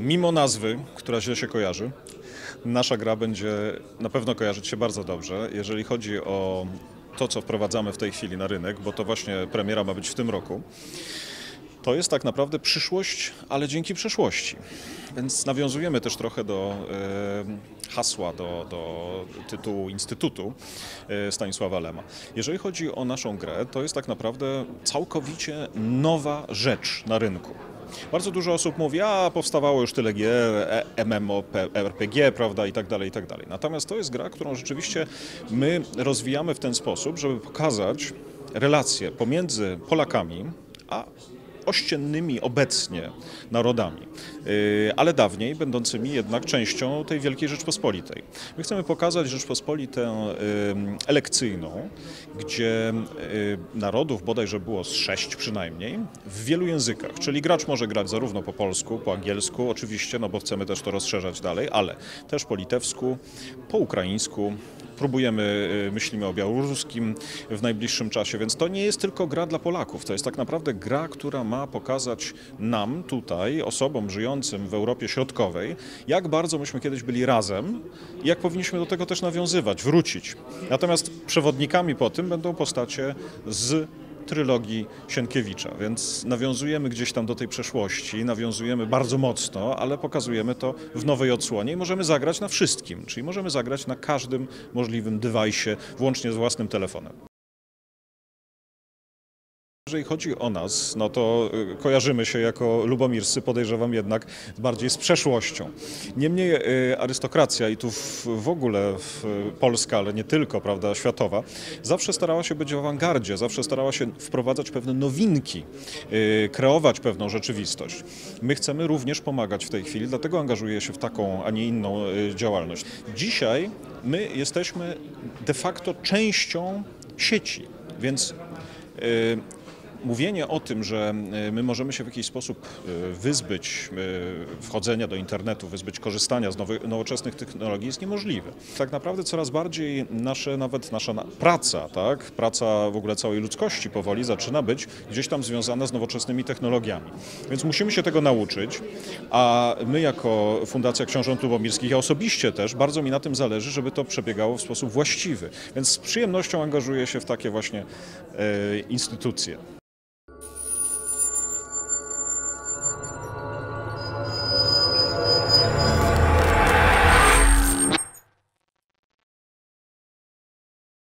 Mimo nazwy, która źle się kojarzy, nasza gra będzie na pewno kojarzyć się bardzo dobrze, jeżeli chodzi o to, co wprowadzamy w tej chwili na rynek, bo to właśnie premiera ma być w tym roku. To jest tak naprawdę przyszłość, ale dzięki przeszłości. Więc nawiązujemy też trochę do hasła, do tytułu Instytutu Stanisława Lema. Jeżeli chodzi o naszą grę, to jest tak naprawdę całkowicie nowa rzecz na rynku. Bardzo dużo osób mówi, a powstawało już tyle gier, MMORPG, prawda, i tak dalej, i tak dalej. Natomiast to jest gra, którą rzeczywiście my rozwijamy w ten sposób, żeby pokazać relacje pomiędzy Polakami a ościennymi obecnie narodami, ale dawniej będącymi jednak częścią tej Wielkiej Rzeczpospolitej. My chcemy pokazać Rzeczpospolitę elekcyjną, gdzie narodów bodajże było z 6 przynajmniej, w wielu językach, czyli gracz może grać zarówno po polsku, po angielsku oczywiście, no bo chcemy też to rozszerzać dalej, ale też po litewsku, po ukraińsku. Myślimy o białoruskim w najbliższym czasie, więc to nie jest tylko gra dla Polaków, to jest tak naprawdę gra, która ma pokazać nam tutaj, osobom żyjącym w Europie Środkowej, jak bardzo myśmy kiedyś byli razem i jak powinniśmy do tego też nawiązywać, wrócić. Natomiast przewodnikami po tym będą postacie z trylogii Sienkiewicza, więc nawiązujemy gdzieś tam do tej przeszłości, nawiązujemy bardzo mocno, ale pokazujemy to w nowej odsłonie i możemy zagrać na wszystkim, czyli możemy zagrać na każdym możliwym device'ie, włącznie z własnym telefonem. Jeżeli chodzi o nas, no to kojarzymy się jako lubomirscy, podejrzewam jednak bardziej z przeszłością. Niemniej arystokracja i tu w ogóle Polska, ale nie tylko, prawda, światowa, zawsze starała się być w awangardzie, zawsze starała się wprowadzać pewne nowinki, kreować pewną rzeczywistość. My chcemy również pomagać w tej chwili, dlatego angażuję się w taką, a nie inną działalność. Dzisiaj my jesteśmy de facto częścią sieci, więc mówienie o tym, że my możemy się w jakiś sposób wyzbyć wchodzenia do internetu, wyzbyć korzystania z nowoczesnych technologii jest niemożliwe. Tak naprawdę coraz bardziej nawet nasza praca, tak? Praca w ogóle całej ludzkości powoli zaczyna być gdzieś tam związana z nowoczesnymi technologiami. Więc musimy się tego nauczyć, a my jako Fundacja Książąt Lubomirskich, ja osobiście też, bardzo mi na tym zależy, żeby to przebiegało w sposób właściwy. Więc z przyjemnością angażuję się w takie właśnie instytucje.